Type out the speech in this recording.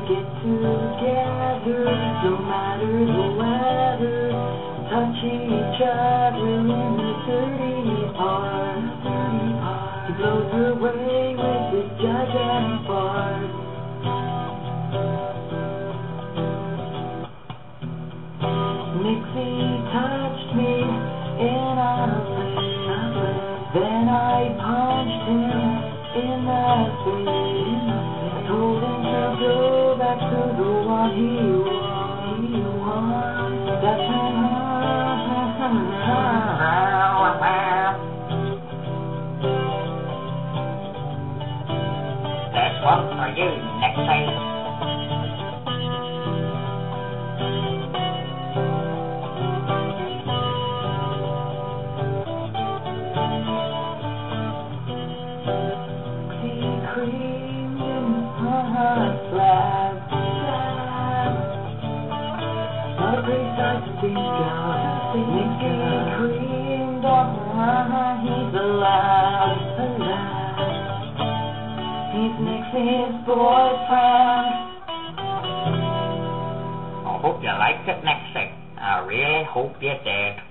get together, no matter the weather, touch each other in the dirty part. He blows away with his gigantic fart. Nixie touched me in a place, then I punched him in the face. I told him to go back to the one he wants. That's There's one for you, Nixie. creamed in slab. Not a great sight to think of. Mickey creamed he's alive. He's Nixie's boyfriend. I hope you liked it, Nixie. I really hope you did.